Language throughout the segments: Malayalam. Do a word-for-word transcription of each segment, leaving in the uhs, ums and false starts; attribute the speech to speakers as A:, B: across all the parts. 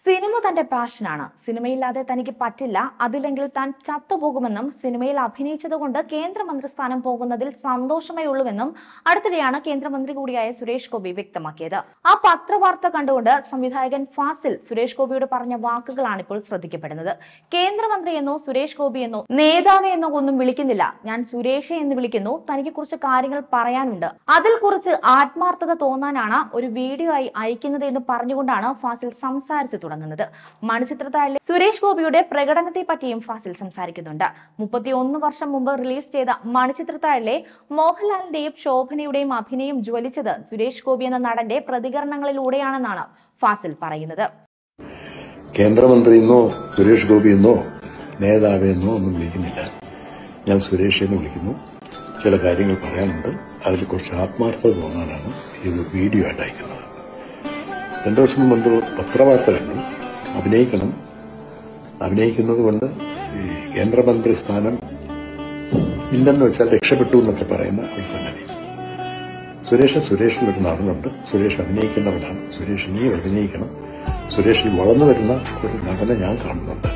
A: സിനിമ തന്റെ പാഷനാണ്. സിനിമയില്ലാതെ തനിക്ക് പറ്റില്ല, അതില്ലെങ്കിൽ താൻ ചത്തുപോകുമെന്നും സിനിമയിൽ അഭിനയിച്ചതുകൊണ്ട് കേന്ദ്രമന്ത്രി സ്ഥാനം പോകുന്നതിൽ സന്തോഷമേ ഉള്ളൂവെന്നും അടുത്തിടെയാണ് കേന്ദ്രമന്ത്രി കൂടിയായ സുരേഷ് ഗോപി വ്യക്തമാക്കിയത്. ആ പത്രവാർത്ത കണ്ടുകൊണ്ട് സംവിധായകൻ ഫാസിൽ സുരേഷ് ഗോപിയോട് പറഞ്ഞ വാക്കുകളാണ് ഇപ്പോൾ ശ്രദ്ധിക്കപ്പെടുന്നത്. കേന്ദ്രമന്ത്രി എന്നോ സുരേഷ് ഗോപി എന്നോ നേതാവ് എന്നോ ഒന്നും വിളിക്കുന്നില്ല, ഞാൻ സുരേഷ് എന്ന് വിളിക്കുന്നു. തനിക്ക് കുറച്ച് കാര്യങ്ങൾ പറയാനുണ്ട്, അതിൽ കുറച്ച് ആത്മാർത്ഥത തോന്നാനാണ് ഒരു വീഡിയോ ആയി അയക്കുന്നത് എന്ന് പറഞ്ഞുകൊണ്ടാണ് ഫാസിൽ സംസാരിച്ചു തുടങ്ങുന്നത്. മണിച്ചിത്രത്താഴിലെ സുരേഷ് ഗോപിയുടെ പ്രകടനത്തെ പറ്റിയും ഫാസിൽ സംസാരിക്കുന്നുണ്ട്. മുപ്പത്തിയൊന്ന് വർഷം മുമ്പ് റിലീസ് ചെയ്ത മണിച്ചിത്രത്താഴിലെ മോഹൻലാലിന്റെയും ശോഭനയുടെയും അഭിനയം ജ്വലിച്ചത് സുരേഷ് ഗോപി എന്ന നടന്റെ പ്രതികരണങ്ങളിലൂടെയാണെന്നാണ് ഫാസിൽ പറയുന്നത്.
B: കേന്ദ്രമന്ത്രിയെന്നോ സുരേഷ് ഗോപിയെന്നോ നേതാവെന്നോ ഒന്നും വിളിക്കുന്നില്ല, ഞാൻ സുരേഷ് എന്ന് വിളിക്കുന്നു. ചില കാര്യങ്ങൾ പറയാനുണ്ട്, അതിൽ കുറച്ച് ആത്മാർത്ഥത തോന്നാനാണ് ഇത് വീഡിയോ ആയിട്ട് അയക്കുന്നത്. രണ്ടു ദിവസം മുമ്പ് പത്രവാർത്ത കണ്ടു, അഭിനയിക്കണം, അഭിനയിക്കുന്നത് കൊണ്ട് ഈ കേന്ദ്രമന്ത്രി സ്ഥാനം ഇല്ലെന്ന് വെച്ചാൽ രക്ഷപ്പെട്ടു എന്നൊക്കെ പറയുന്ന ഒരു സംഗതി. സുരേഷ് സുരേഷിനൊരു നടനുണ്ട്, സുരേഷ് അഭിനയിക്കേണ്ടവനാണ്, സുരേഷ് ഇനിയും അഭിനയിക്കണം. സുരേഷിൽ വളർന്നു വരുന്ന ഒരു നടനെ ഞാൻ കാണുന്നുണ്ട്.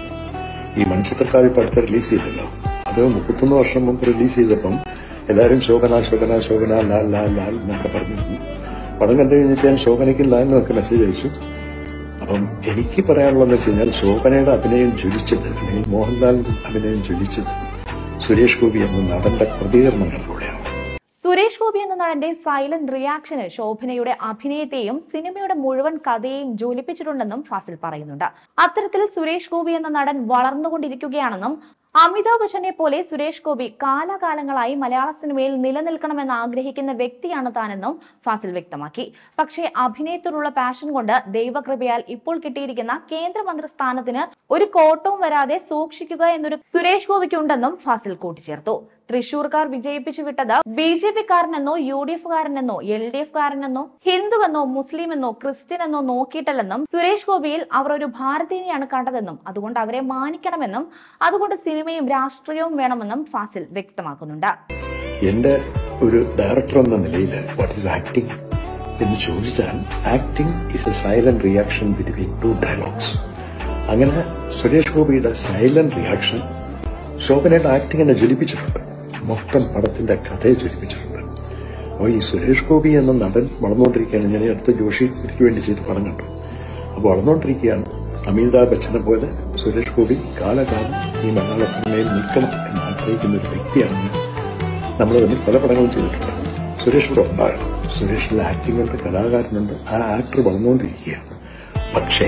B: ഈ മണിച്ചിത്രത്താഴ് ഇപ്പം അടുത്ത് റിലീസ് ചെയ്തല്ലോ, അത് മുപ്പത്തൊന്ന് വർഷം മുമ്പ് റിലീസ് ചെയ്തപ്പം എല്ലാവരും ശോഭന ശോഭന ശോഭന ലാൽ ലാൽ ലാൽ എന്നൊക്കെ പറഞ്ഞിരുന്നു. പടം കണ്ടു കഴിഞ്ഞിട്ട് ഞാൻ ശോഭനയ്ക്കും ലാലിനൊക്കെ മെസ്സേജ് അയച്ചു. അപ്പം എനിക്ക് പറയാനുള്ളതെന്ന് വെച്ച് കഴിഞ്ഞാൽ ശോഭനയുടെ അഭിനയം ജ്വലിച്ചത്, അല്ലെങ്കിൽ മോഹൻലാലിന്റെ അഭിനയം ജ്വലിച്ചത് സുരേഷ് ഗോപി എന്ന നടന്റെ പ്രതികരണങ്ങളിലൂടെയാണ്.
A: സുരേഷ് ഗോപി എന്ന നടന്റെ സൈലന്റ് റിയാക്ഷന് ശോഭനയുടെ അഭിനയത്തെയും സിനിമയുടെ മുഴുവൻ കഥയെയും ജ്വലിപ്പിച്ചിട്ടുണ്ടെന്നും ഫാസിൽ പറയുന്നുണ്ട്. അത്തരത്തിൽ സുരേഷ് ഗോപി എന്ന നടൻ വളർന്നുകൊണ്ടിരിക്കുകയാണെന്നും അമിതാഭ് ബച്ചനെ പോലെ സുരേഷ് ഗോപി കാലാകാലങ്ങളായി മലയാള സിനിമയിൽ നിലനിൽക്കണമെന്ന് ആഗ്രഹിക്കുന്ന വ്യക്തിയാണ് താനെന്നും ഫാസിൽ വ്യക്തമാക്കി. പക്ഷേ അഭിനയത്തിലുള്ള പാഷൻ കൊണ്ട് ദൈവകൃപയാൽ ഇപ്പോൾ കിട്ടിയിരിക്കുന്ന കേന്ദ്രമന്ത്രി സ്ഥാനത്തിന് ഒരു കോട്ടവും വരാതെ സൂക്ഷിക്കുക എന്നൊരു സുരേഷ് ഗോപിക്കുണ്ടെന്നും ഫാസിൽ കൂട്ടിച്ചേർത്തു. തൃശൂർക്കാർ വിജയിപ്പിച്ചു വിട്ടത് ബി ജെ പി കാരനെന്നോ യു ഡി എഫ് കാരനെന്നോ എൽ ഡി എഫ് കാരനെന്നോ ഹിന്ദുവെന്നോ മുസ്ലിമെന്നോ ക്രിസ്ത്യനെന്നോ നോക്കിയിട്ടല്ലെന്നും സുരേഷ് ഗോപിയിൽ അവർ ഒരു ഭാരതീയനെയാണ് കണ്ടതെന്നും അതുകൊണ്ട് അവരെ മാനിക്കണമെന്നും അതുകൊണ്ട് സിനിമയും രാഷ്ട്രീയവും വേണമെന്നും ഫാസിൽ വ്യക്തമാക്കുന്നുണ്ട്.
B: എന്റെ ഒരു ഡയറക്ടർ എന്ന നിലയിൽ വാട്ട് ഈസ് ആക്ടിംഗ് എന്ന് ചോദിച്ചാൽ, acting is a silent reaction between two dialogues. അങ്ങനെ സുരേഷ് ഗോപിയുടെ സൈലന്റ് റിയാക്ഷൻ ശോഭനയുടെ ആക്ടിങ്ങിനെ ജ്വലിപ്പിച്ചിട്ടുണ്ട്, മൊത്തം പടത്തിന്റെ കഥയെ ജ്വലിപ്പിച്ചിട്ടുണ്ട്. അപ്പോൾ ഈ സുരേഷ് ഗോപി എന്ന നടൻ വളർന്നുകൊണ്ടിരിക്കുകയാണ്. ഞാൻ അടുത്ത ജോഷി എനിക്ക് വേണ്ടി ചെയ്ത് പടം കണ്ടു. അപ്പോൾ വളർന്നുകൊണ്ടിരിക്കുകയാണ്. അമിതാഭ് ബച്ചനെ പോലെ സുരേഷ് ഗോപി കാലകാലം ഈ മലയാള സിനിമയിൽ നിൽക്കണം എന്ന് ആഗ്രഹിക്കുന്ന ഒരു വ്യക്തിയാണ്. നമ്മൾ തമ്മിൽ പല പടങ്ങളും ചെയ്തിട്ടുണ്ട്. സുരേഷ് കൂടെ ഉണ്ടാകണം. സുരേഷിന്റെ ആക്ടിംഗ് ഉണ്ട്, കലാകാരനുണ്ട്, ആ ആക്ടർ വളർന്നുകൊണ്ടിരിക്കുകയാണ്. പക്ഷേ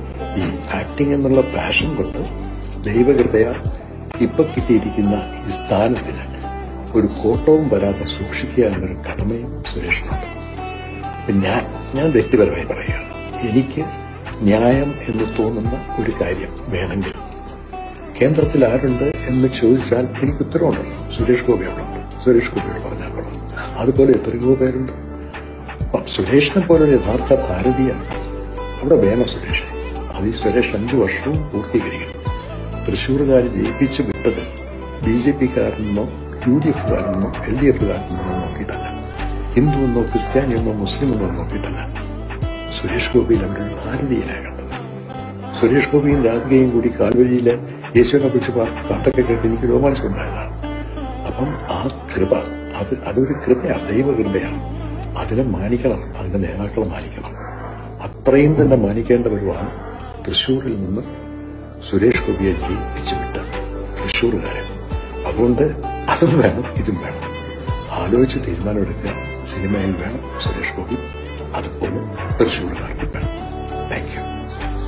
B: ഈ ആക്ടിംഗ് എന്നുള്ള പാഷൻ കൊണ്ട് ദൈവകൃപയാൽ ഇപ്പൊ കിട്ടിയിരിക്കുന്ന ഈ സ്ഥാനത്തിന് ഒരു കോട്ടവും വരാതെ സൂക്ഷിക്കുക എന്നൊരു കടമയും സുരേഷിനുണ്ട്. ഞാൻ ഞാൻ വ്യക്തിപരമായി പറയുകയാണ്, എനിക്ക് ന്യായം എന്ന് തോന്നുന്ന ഒരു കാര്യം വേണമെങ്കിൽ കേന്ദ്രത്തിൽ ആരുണ്ട് എന്ന് ചോദിച്ചാൽ എനിക്ക് ഉത്തരവുണ്ടല്ലോ. സുരേഷ് ഗോപിയോടുണ്ട്, സുരേഷ് ഗോപിയോട് പറഞ്ഞാൽ കൊള്ളാം. അതുപോലെ എത്രയോ പേരുണ്ട്. സുരേഷിനെ പോലെ ഒരു യഥാർത്ഥ ഭാരതീയാണ് അവിടെ വേണം സുരേഷ്. അത് ഈ സുരേഷ് അഞ്ചു വർഷവും പൂർത്തീകരിക്കണം. തൃശ്ശൂർകാർ ജയിപ്പിച്ചു വിട്ടത് ബി ജെ പിക്കാരനെന്നോ യു ഡി എഫുകാരനെന്നോ എൽ ഡി എഫുകാരനെന്നോ നോക്കിയിട്ടല്ല, ഹിന്ദുവെന്നോ ക്രിസ്ത്യാനിയെന്നോ മുസ്ലിമെന്നോ നോക്കിയിട്ടല്ല. സുരേഷ് ഗോപിയിൽ അവിടെ ഒരു ഭാരതീയനാണ് കണ്ടത്. സുരേഷ് ഗോപിയും രാധികയും കൂടി കാൽവരിയിലെ യേശുവിനെ കുറിച്ച് പാട്ടൊക്കെ കേട്ട് എനിക്ക് രോമാഞ്ചം ഉണ്ടായതാണ്. അപ്പം ആ കൃപ, അത് അതൊരു കൃപയാണ്, ദൈവകൃപയാണ്. അതിനെ മാനിക്കണം, അതിന്റെ നേതാക്കളെ മാനിക്കണം. അത്രയും തന്നെ മാനിക്കേണ്ടവരുമാണ് തൃശ്ശൂരിൽ നിന്ന് സുരേഷ് ഗോപിയെ ജയിപ്പിച്ചു വിട്ട തൃശ്ശൂർകാരൻ. അതുകൊണ്ട് അതും വേണം, ഇതും വേണം. ആലോചിച്ച് തീരുമാനമെടുക്കുക. സിനിമയിൽ വേണം സുരേഷ് ഗോപി, അതുപോലെ തൃശ്ശൂർകാർക്ക് വേണം. Thank you.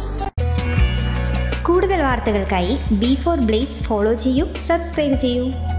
C: കൂടുതൽ വാർത്തകൾക്കായി ബി ഫോർ ബ്ലേസ് ഫോളോ ചെയ്യൂ, സബ്സ്ക്രൈബ് ചെയ്യൂ.